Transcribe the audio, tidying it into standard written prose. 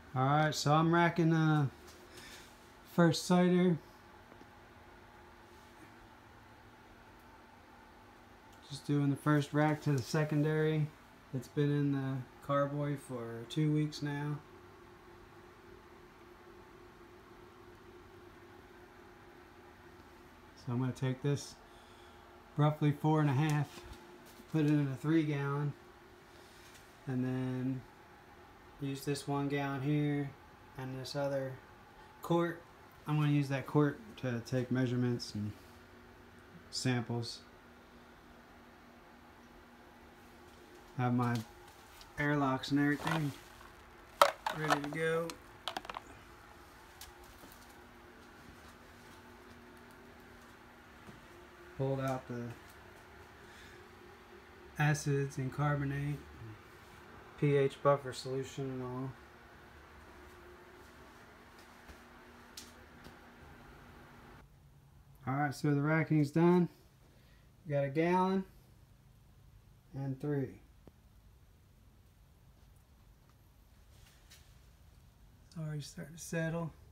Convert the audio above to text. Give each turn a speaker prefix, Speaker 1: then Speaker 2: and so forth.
Speaker 1: Alright, so I'm racking first cider. Just doing the first rack to the secondary. It's been in the carboy for 2 weeks now. So I'm going to take this roughly 4.5, put it in a 3 gallon, and then use this 1 gallon here and this other quart. I'm going to use that quart to take measurements and samples. Have my airlocks and everything ready to go. Pulled out the acids and carbonate, pH buffer solution and all. Alright, so the racking's done. We got 1 gallon and 3. It's already starting to settle.